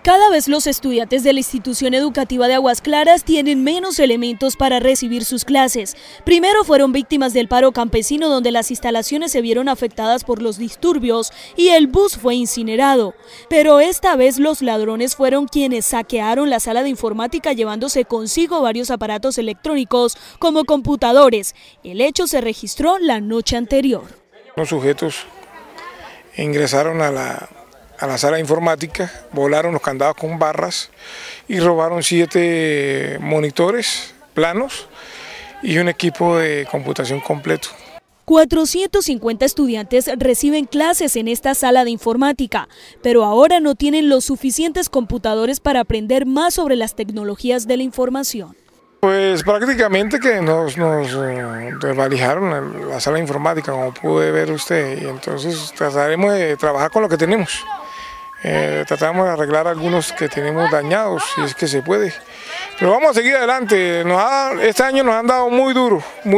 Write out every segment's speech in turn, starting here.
Cada vez los estudiantes de la institución educativa de Aguas Claras tienen menos elementos para recibir sus clases. Primero fueron víctimas del paro campesino, donde las instalaciones se vieron afectadas por los disturbios y el bus fue incinerado. Pero esta vez los ladrones fueron quienes saquearon la sala de informática, llevándose consigo varios aparatos electrónicos como computadores. El hecho se registró la noche anterior. Los sujetos ingresaron a la sala de informática, volaron los candados con barras y robaron 7 monitores planos y un equipo de computación completo. 450 estudiantes reciben clases en esta sala de informática, pero ahora no tienen los suficientes computadores para aprender más sobre las tecnologías de la información. Pues prácticamente que nos desvalijaron la sala de informática, como puede ver usted, y entonces trataremos de trabajar con lo que tenemos. Tratamos de arreglar algunos que tenemos dañados, si es que se puede. Pero vamos a seguir adelante. Este año nos han dado muy duro.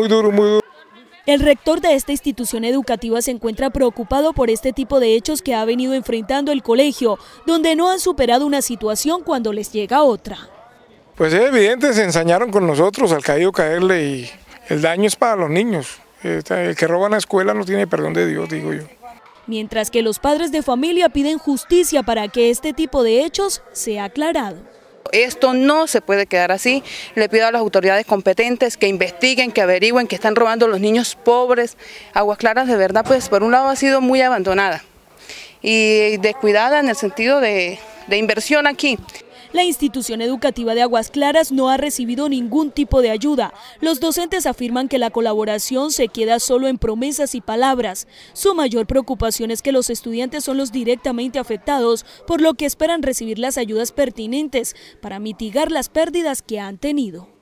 El rector de esta institución educativa se encuentra preocupado por este tipo de hechos que ha venido enfrentando el colegio, donde no han superado una situación cuando les llega otra. Pues es evidente, se ensañaron con nosotros, al caído caerle, y el daño es para los niños. El que roba en la escuela no tiene perdón de Dios, digo yo. Mientras que los padres de familia piden justicia para que este tipo de hechos sea aclarado. Esto no se puede quedar así. Le pido a las autoridades competentes que investiguen, que averigüen, que están robando los niños pobres. Aguas Claras, de verdad, pues por un lado ha sido muy abandonada y descuidada en el sentido de inversión aquí. La institución educativa de Aguas Claras no ha recibido ningún tipo de ayuda. Los docentes afirman que la colaboración se queda solo en promesas y palabras. Su mayor preocupación es que los estudiantes son los directamente afectados, por lo que esperan recibir las ayudas pertinentes para mitigar las pérdidas que han tenido.